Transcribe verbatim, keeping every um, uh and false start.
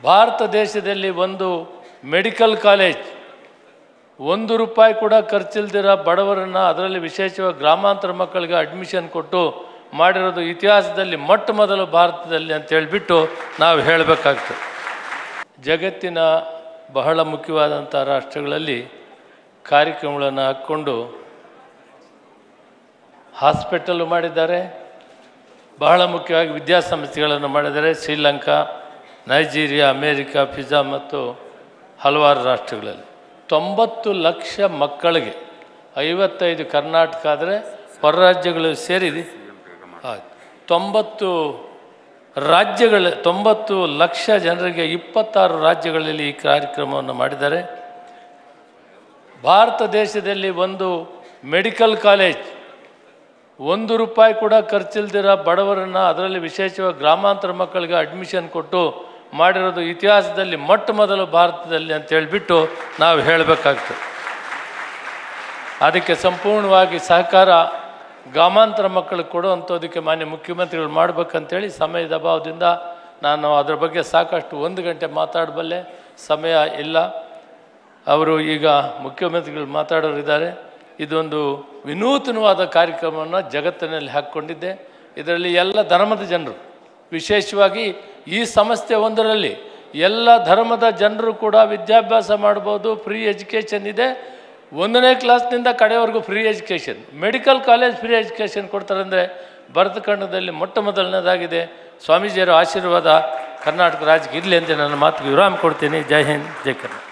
ಭಾರತ ದೇಶದಲ್ಲಿ ಒಂದು medical college ಒಂದು ರೂಪಾಯಿ ಕೂಡ ಖರ್ಚಿಲ್ದಿರ ಬಡವರನ್ನು, ಅದರಲ್ಲಿ ವಿಶೇಷವಾಗಿ ಗ್ರಾಮಾಂತರ ಮಕ್ಕಳಿಗೆ ಅಡ್ಮಿಷನ್ ಕೊಟ್ಟು ಮಾಡಿರೋದು ಇತಿಹಾಸದಲ್ಲಿ ಮೊಟ್ಟ ಮೊದಲು ಭಾರತದಲ್ಲಿ ಅಂತ ಹೇಳಿಬಿಟ್ಟು ನಾವು ಹೇಳಬೇಕಾಗ್ತದೆ. ಜಗತ್ತಿನ ಬಹಳ ಮುಖ್ಯವಾದಂಥ ರಾಷ್ಟ್ರಗಳಲ್ಲಿ ಕಾರ್ಯಕ್ರಮಗಳನ್ನು ಹಾಕ್ಕೊಂಡು ಹಾಸ್ಪಿಟಲ್ ಮಾಡಿದ್ದಾರೆ, ಬಹಳ ಮುಖ್ಯವಾಗಿ ವಿದ್ಯಾಸಂಸ್ಥೆಗಳನ್ನು ಮಾಡಿದ್ದಾರೆ. ಶ್ರೀಲಂಕಾ, ನೈಜೀರಿಯಾ, ಅಮೇರಿಕಾ, ಫಿಜಾ ಮತ್ತು ಹಲವಾರು ರಾಷ್ಟ್ರಗಳಲ್ಲಿ ತೊಂಬತ್ತು ಲಕ್ಷ ಮಕ್ಕಳಿಗೆ, ಐವತ್ತೈದು ಕರ್ನಾಟಕ ಆದರೆ ಹೊರ ರಾಜ್ಯಗಳು ಸೇರಿ ತೊಂಬತ್ತು ರಾಜ್ಯಗಳ ತೊಂಬತ್ತು ಲಕ್ಷ ಜನರಿಗೆ ಇಪ್ಪತ್ತಾರು ರಾಜ್ಯಗಳಲ್ಲಿ ಈ ಕಾರ್ಯಕ್ರಮವನ್ನು ಮಾಡಿದ್ದಾರೆ. ಭಾರತ ದೇಶದಲ್ಲಿ ಒಂದು ಮೆಡಿಕಲ್ ಕಾಲೇಜ್ ಒಂದು ರೂಪಾಯಿ ಕೂಡ ಖರ್ಚಿಲ್ದಿರ ಬಡವರನ್ನು, ಅದರಲ್ಲಿ ವಿಶೇಷವಾಗಿ ಗ್ರಾಮಾಂತರ ಮಕ್ಕಳಿಗೆ ಅಡ್ಮಿಷನ್ ಕೊಟ್ಟು ಮಾಡಿರೋದು ಇತಿಹಾಸದಲ್ಲಿ ಮೊಟ್ಟ ಮೊದಲು ಭಾರತದಲ್ಲಿ ಅಂತ ಹೇಳಿಬಿಟ್ಟು ನಾವು ಹೇಳಬೇಕಾಗ್ತದೆ. ಅದಕ್ಕೆ ಸಂಪೂರ್ಣವಾಗಿ ಸಹಕಾರ ಗ್ರಾಮಾಂತರ ಮಕ್ಕಳಿಗೆ ಕೊಡುವಂಥದ್ದಕ್ಕೆ ಮಾನ್ಯ ಮುಖ್ಯಮಂತ್ರಿಗಳು ಮಾಡಬೇಕಂತೇಳಿ ಸಮಯದ ಅಭಾವದಿಂದ ನಾನು ಅದರ ಬಗ್ಗೆ ಸಾಕಷ್ಟು ಒಂದು ಗಂಟೆ ಮಾತಾಡಬಲ್ಲೆ, ಸಮಯ ಇಲ್ಲ. ಅವರು ಈಗ ಮುಖ್ಯಮಂತ್ರಿಗಳು ಮಾತಾಡೋರಿದ್ದಾರೆ. ಇದೊಂದು ವಿನೂತನವಾದ ಕಾರ್ಯಕ್ರಮವನ್ನು ಜಗತ್ತಿನಲ್ಲಿ ಹಾಕ್ಕೊಂಡಿದ್ದೆ. ಇದರಲ್ಲಿ ಎಲ್ಲ ಧರ್ಮದ ಜನರು, ವಿಶೇಷವಾಗಿ ಈ ಸಂಸ್ಥೆ ಒಂದರಲ್ಲಿ ಎಲ್ಲ ಧರ್ಮದ ಜನರು ಕೂಡ ವಿದ್ಯಾಭ್ಯಾಸ ಮಾಡ್ಬೋದು. ಫ್ರೀ ಎಜುಕೇಷನ್ ಇದೆ, ಒಂದನೇ ಕ್ಲಾಸ್ನಿಂದ ಕಡೆಯವರೆಗೂ free education. Medical college free education ಕೊಡ್ತಾರೆ ಅಂದರೆ ಭರತಖಂಡದಲ್ಲಿ ಮೊಟ್ಟ ಮೊದಲನೇದಾಗಿದೆ. ಸ್ವಾಮೀಜಿಯವರ ಆಶೀರ್ವಾದ ಕರ್ನಾಟಕ ರಾಜ್ಯಕ್ಕೆ ಇರಲಿ ಅಂತ ನನ್ನ ಮಾತಿಗೆ ವಿರಾಮ ಕೊಡ್ತೀನಿ. ಜೈ ಹಿಂದ್, ಜೈ ಕರ್ನಾಟಕ.